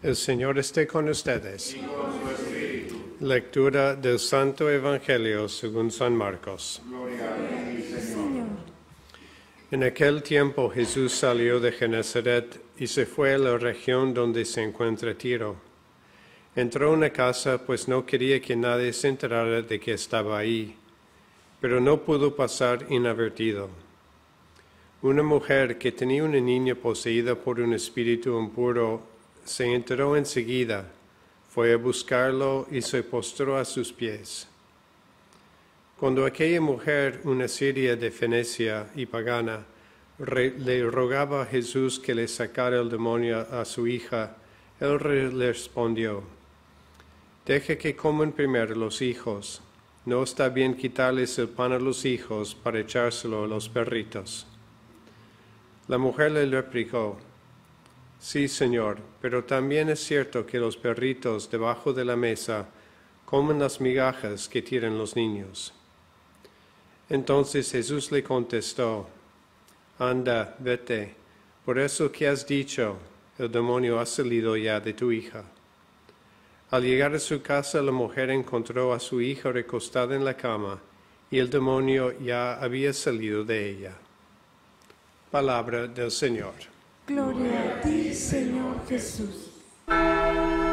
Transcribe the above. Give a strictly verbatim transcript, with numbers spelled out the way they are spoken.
El Señor esté con ustedes. Lectura del Santo Evangelio según San Marcos. En aquel tiempo Jesús salió de Genesaret y se fue a la región donde se encuentra Tiro. Entró en una casa, pues no quería que nadie se enterara de que estaba ahí, pero no pudo pasar inadvertido. Una mujer que tenía una niña poseída por un espíritu impuro se enteró enseguida, fue a buscarlo y se postró a sus pies. Cuando aquella mujer, una siria de Fenicia y pagana, re, le rogaba a Jesús que le sacara el demonio a su hija, él re, le respondió: «Deje que coman primero los hijos. No está bien quitarles el pan a los hijos para echárselo a los perritos». La mujer le replicó: «Sí, Señor, pero también es cierto que los perritos debajo de la mesa comen las migajas que tiran los niños». Entonces Jesús le contestó: «Anda, vete, por eso que has dicho, el demonio ha salido ya de tu hija». Al llegar a su casa, la mujer encontró a su hija recostada en la cama, y el demonio ya había salido de ella. Palabra del Señor. Gloria a ti, Señor Jesús.